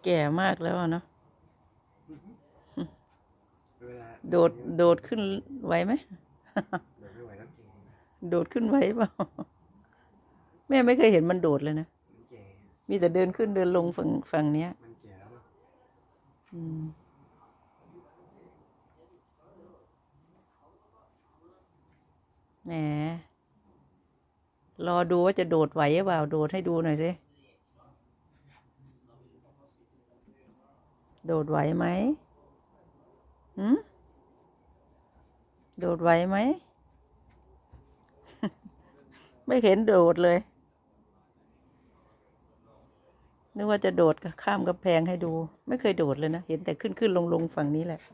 แก่มากแล้วเนาะโดดขึ้นไหวไหมโดดขึ้นไหวเปล่าแม่ไม่เคยเห็นมันโดดเลยนะมีแต่เดินขึ้นเดินลงฝั่งเนี้ยแหมรอดูว่าจะโดดไหวหรือเปล่าโดดให้ดูหน่อยสิโดดไหวไหมโดดไหวไหม ไม่เห็นโดดเลยนึกว่าจะโดดข้ามกำแพงให้ดูไม่เคยโดดเลยนะเห็นแต่ขึ้นลงฝั่งนี้แหละ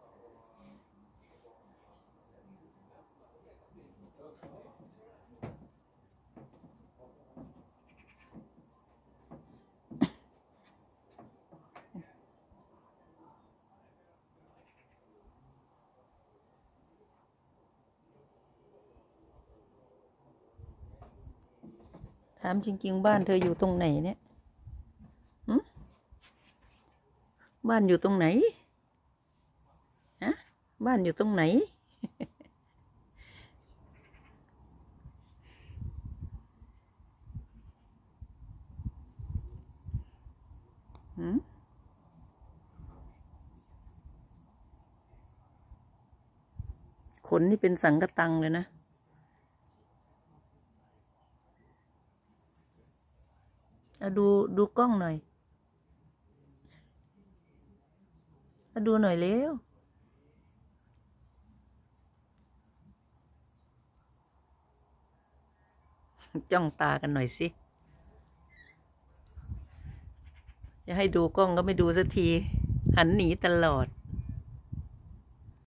ถามจริงๆบ้านเธออยู่ตรงไหนเนี่ยบ้านอยู่ตรงไหนฮะบ้านอยู่ตรงไหนขนนี่เป็นสังกะตังเลยนะดูกล้องหน่อยดูหน่อยเร็วจ้องตากันหน่อยสิจะให้ดูกล้องก็ไม่ดูสักทีหันหนีตลอด